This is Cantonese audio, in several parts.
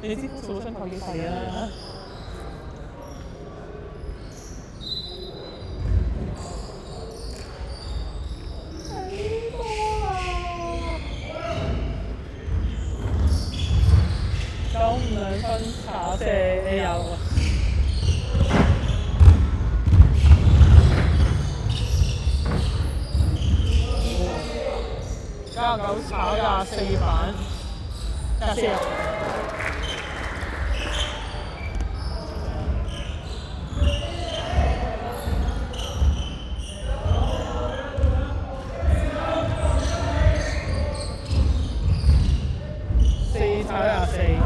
你知做新球幾細啊？952分查射你有啊？99炒24板，24入。4炒24，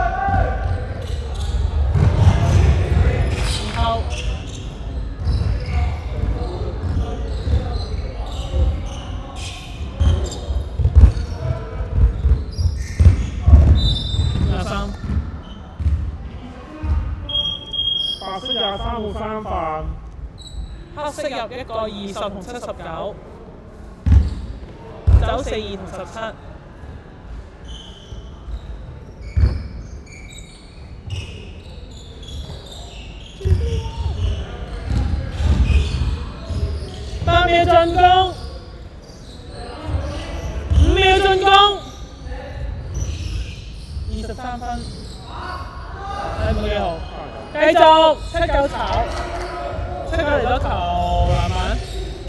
後23，白色23換3飯，黑色入一個20同79，走42同17。8秒進攻，5秒進攻，23分，冇幾好，繼續79炒，79嚟咗球籃板，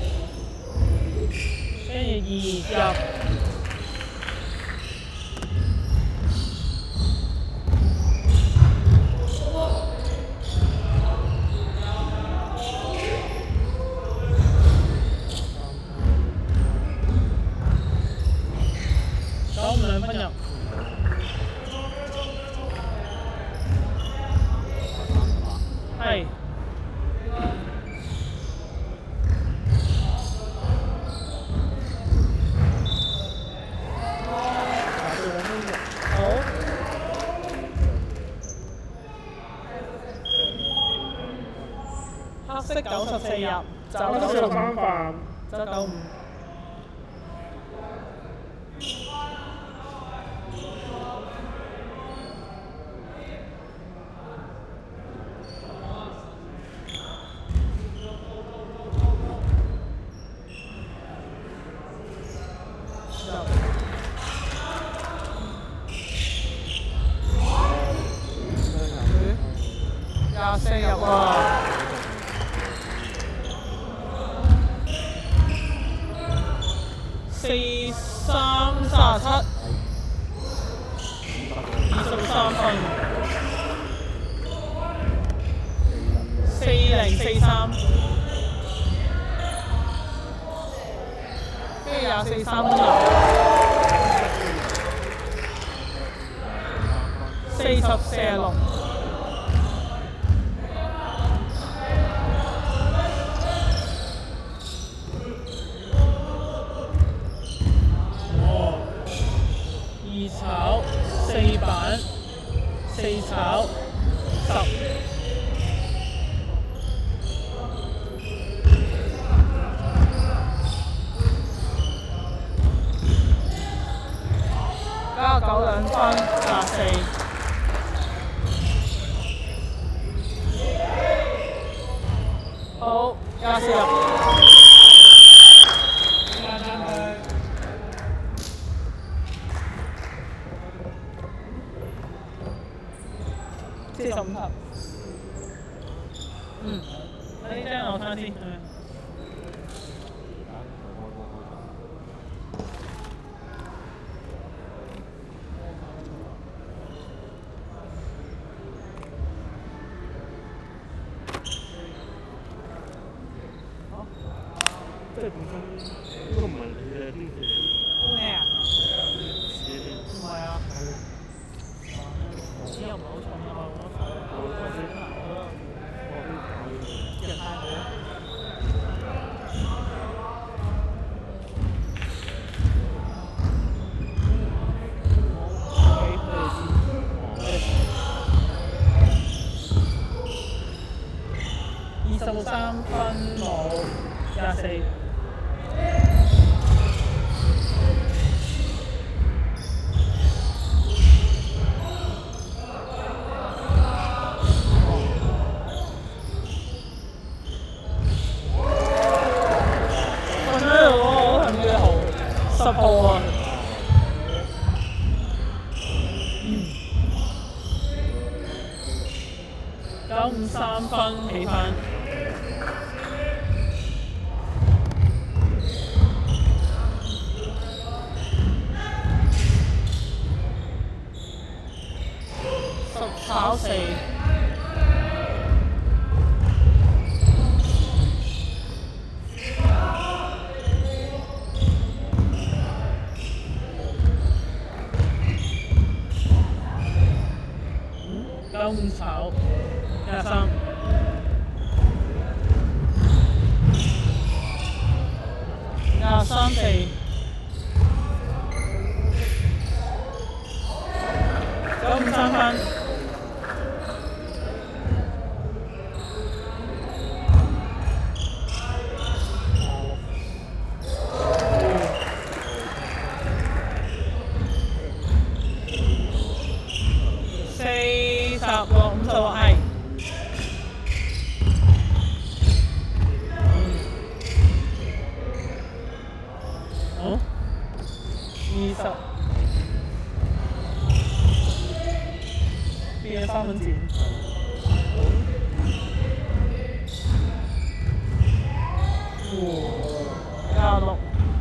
跟住2入。2分入，係好，黑色94入，走94三飯，走95。24入喎，43-37，23分，40-43，跟住24三分入，40-46。2炒4板，4炒10，99 2分24，好24入。45球，呢張我翻先。好，即係本身嗰個唔係你嘅邊條？咩啊？唔係啊。又唔係好重啊，人太好。23分冇24。 953分起分。10炒4。9-5炒13。23-4。953分。46-56係。20變咗3分錢。26。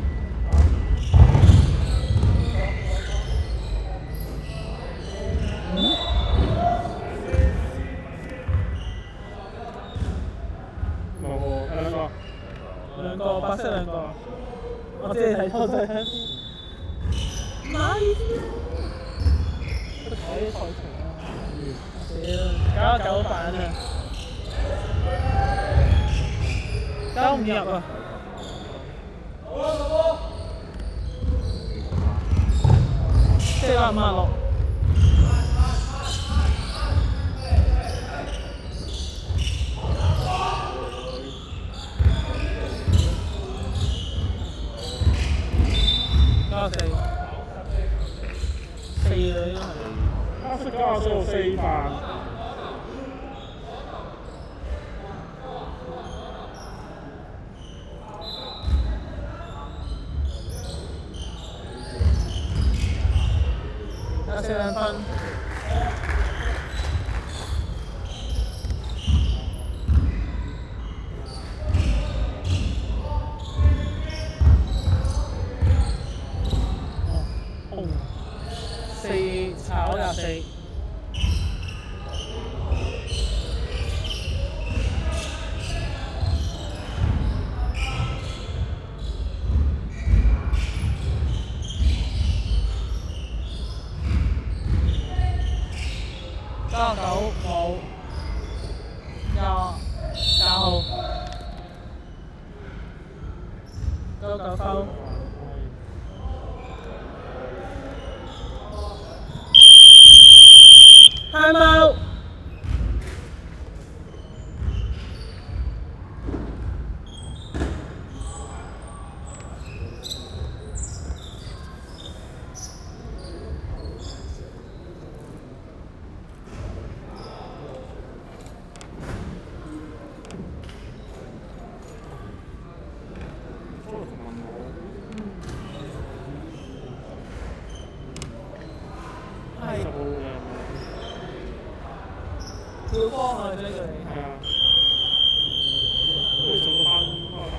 兩個白色兩個，我知你睇錯咗。唔係，都睇啲賽程啊！屌，99版啊，95入啊！456。94啦，應該係。黑色94 4版。42分。4炒24。99冇廿號99收。Time out。係。跳方啊！呢個你係啊，跟住做個翻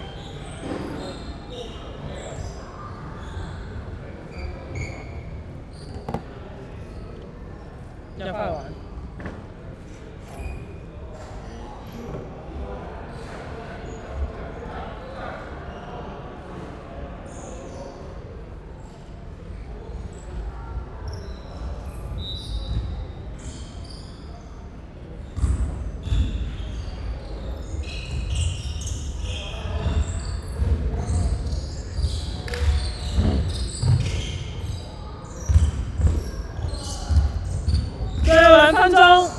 入翻嚟玩。2分鐘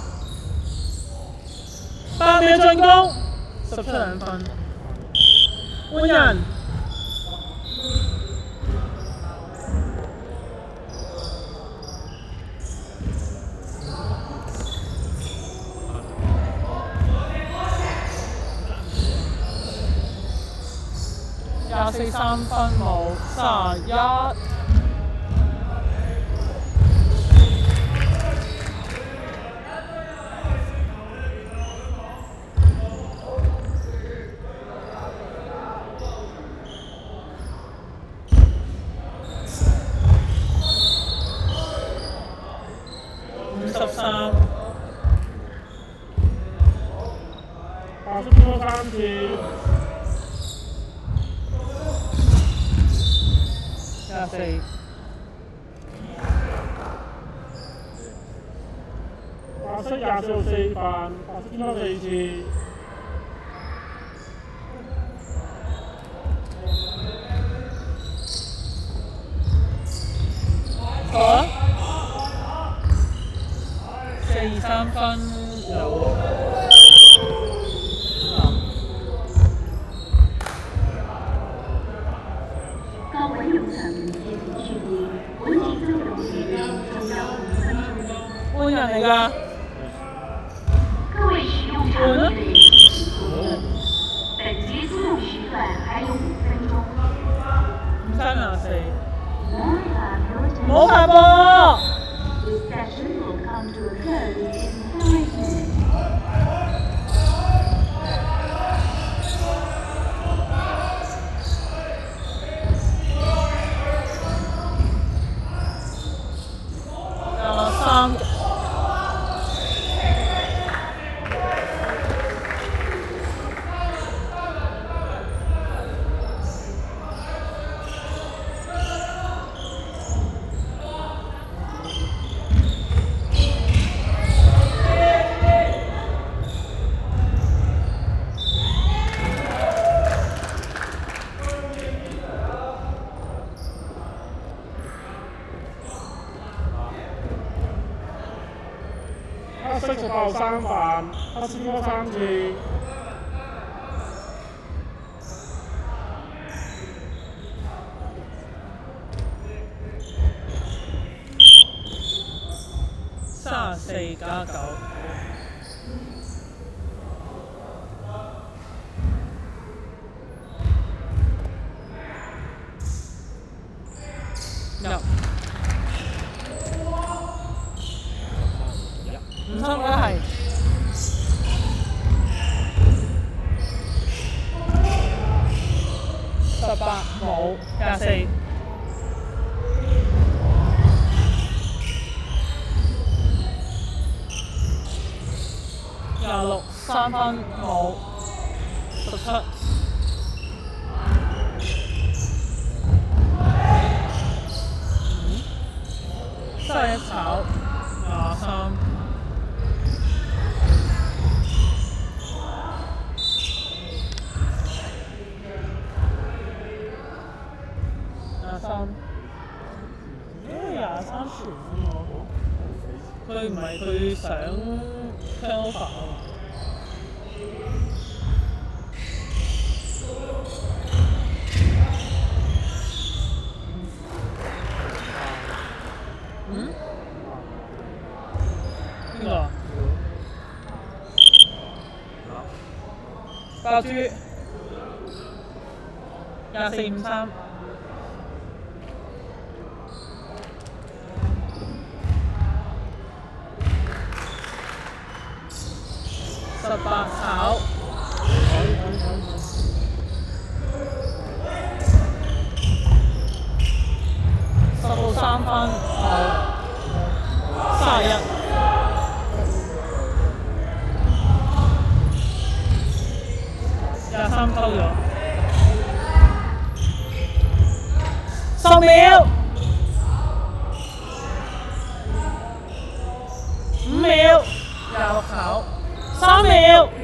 ，8秒進攻，17分，換人。24 3分冇，31。 53。 白色天3次。 24。 白色24到4分，白色天4次。 好啊，4-3分有。 高温有层接近距离，温节奏有节量，重要5分钟。 換人嚟㗎。 各位使用场地的人士请注意，本节自动时段还有5分钟。 53-24。 魔法冇波。 This session will come to a close in 5 minutes. 3。 黑色18到3分，黑色天3次。 34+9。入。唔通嘅係18冇24。26 3分冇17。31炒23。23。23傳啊嘛，佢唔係佢想 turnover 啊嘛。邊個啊？爆珠24-53。18炒。10到3分冇31。23溝咗。10秒。5秒。26炒。3秒。